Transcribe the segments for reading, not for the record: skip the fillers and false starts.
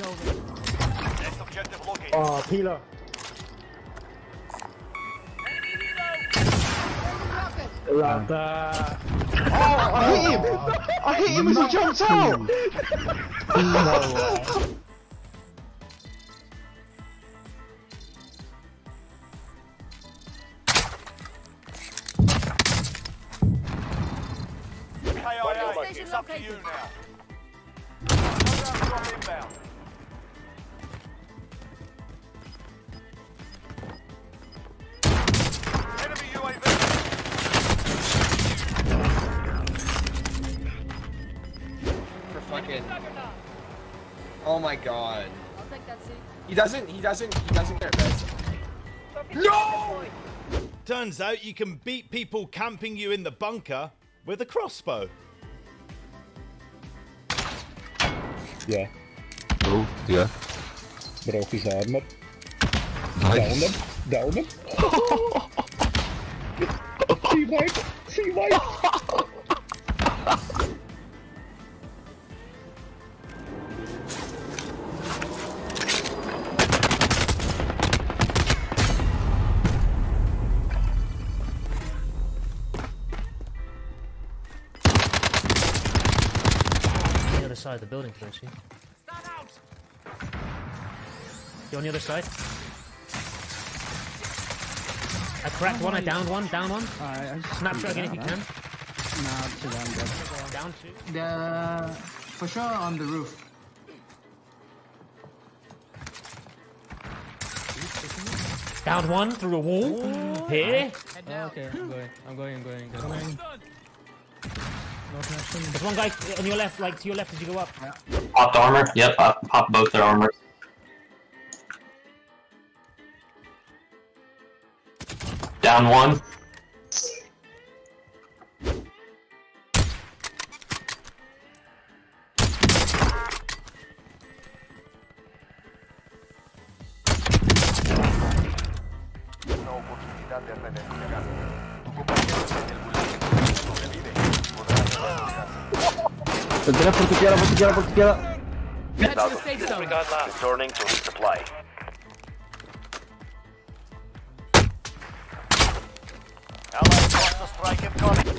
over. Next objective located. Oh, Peeler. Love that. Oh, I hit him! I hit him as he jumped out! No way. KIA, it's up to you now. Drop inbound. Enemy UAV. For fucking... Oh my god. I'll take that seat. He doesn't care, guys. No! Turns out you can beat people camping you in the bunker with a crossbow. Yeah. Oh, yeah. Broke his armor. Nice. Down him. See wipe. See wipe. The other side of the building, Frishy. You on the other side? I cracked one, I downed one, down one. Alright, Snapshot again if you can. Nah, I'm dead. Down two. For sure on the roof. Down one through a wall. Here. Oh, okay, I'm going. There's one guy on your left, like to your left as you go up. Popped armor. Yep, I popped both their armors. Down one. Una oportunidad de redefinir. Tu compañero en el gulag sobrevive. Podrás Por tu izquierda. Head to the safe zone. returning to resupply. Allied cluster strike incoming.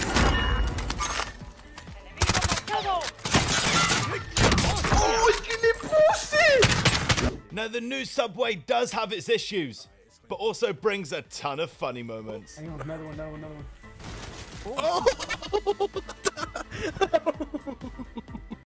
Now the new subway does have its issues, but also brings a ton of funny moments. Another one. Oh!